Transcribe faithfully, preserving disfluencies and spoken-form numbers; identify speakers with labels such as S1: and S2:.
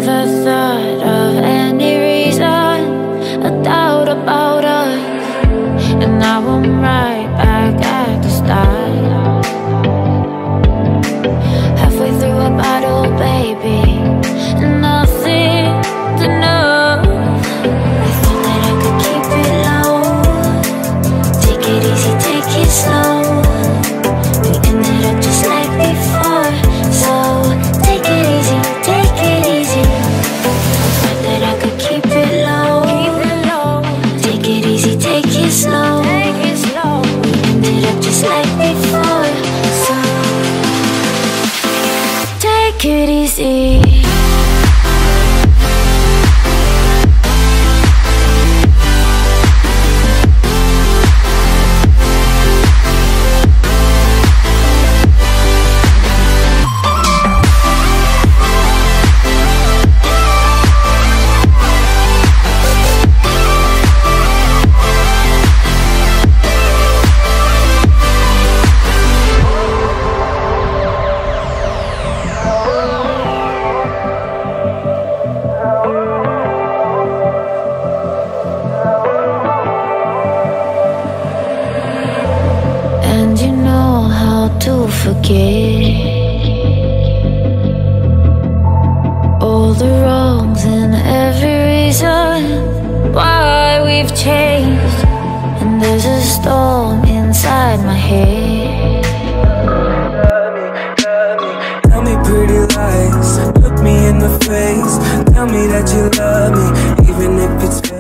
S1: never thought of any reason, a doubt about us, and now I'm right back at the start. Halfway through a bottle, baby, and nothing's enough. I thought that I could keep it low, take it easy, take it slow. We ended up just like before, so take it easy, take it easy. I thought that I could keep it low, take it easy, take it slow. We ended up just like before, so take it easy. To forget all the wrongs and every reason why we've changed. And there's a storm inside my head.
S2: Tell me pretty lies, look me in the face, tell me that you love me, even if it's fake.